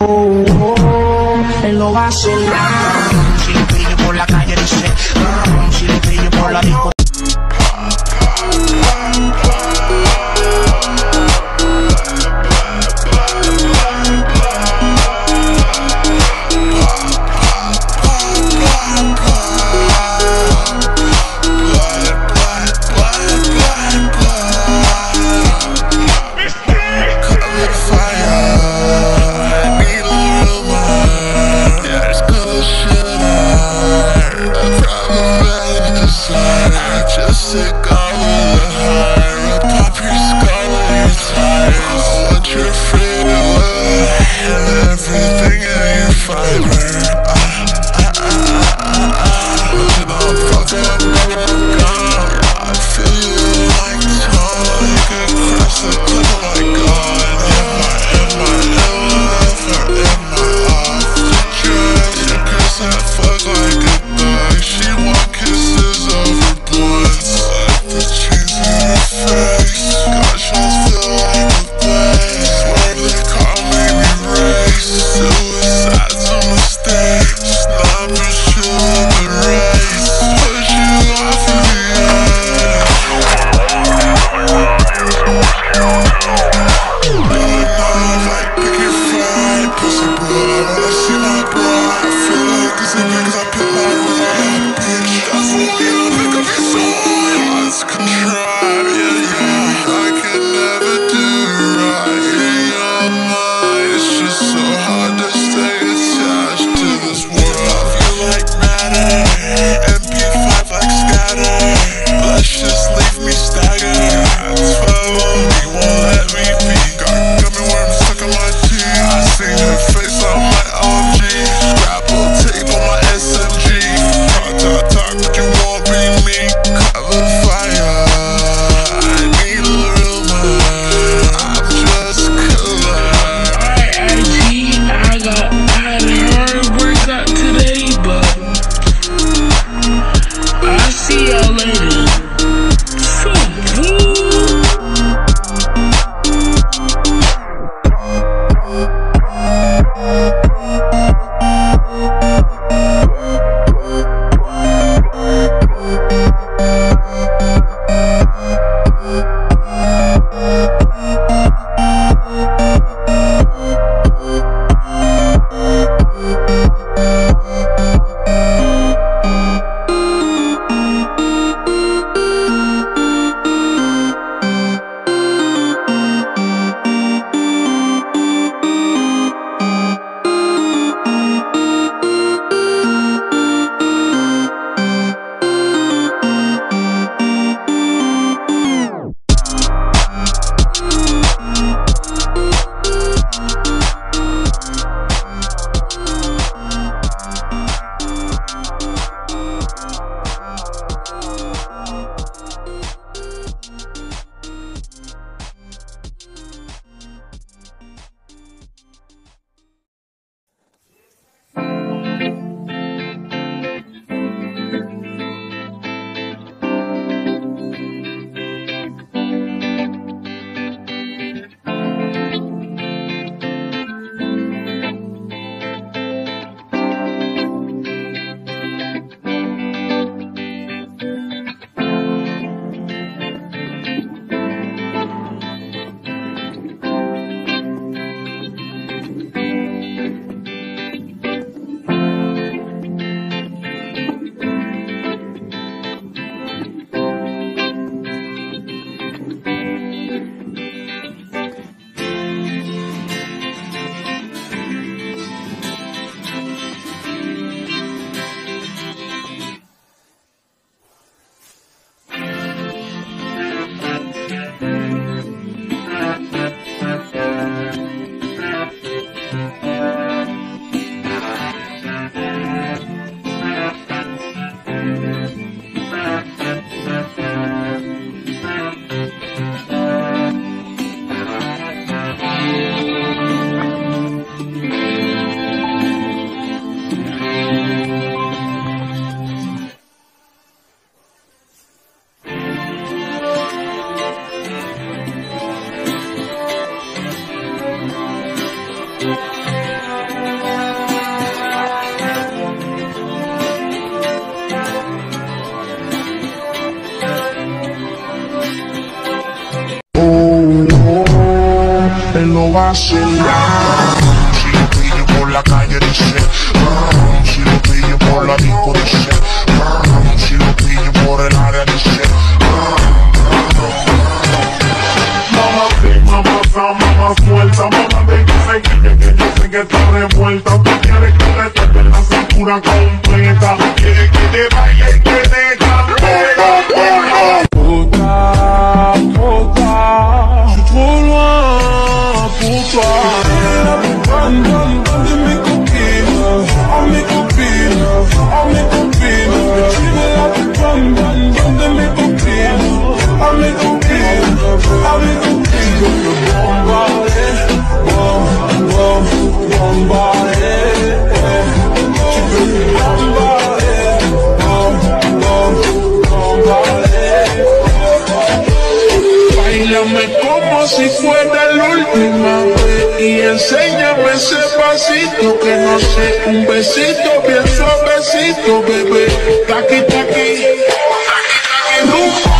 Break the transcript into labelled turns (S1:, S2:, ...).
S1: Él no va a sonar. Si le pillo por la calle dice, si le pillo por la disco. vacilar. Si lo pillo por la calle dice, si lo pillo por la disco dice, si lo pillo por el área dice. Mamá suelta, mamá de que yo sé que está revuelta. Tú quieres que te toque la cintura completa. Quieres que te baile y que te cante. Puta, puta, je suis trop loin pour toi. De mes copines, oh mes copines, oh mes copines. Tu me la de mes copines, oh mes copines, oh mes copines. Báilame como si fuera la última vez y enséñame ese pasito que no sé, un besito bien suavecito, bebé. Taqui, taqui, taqui, taqui,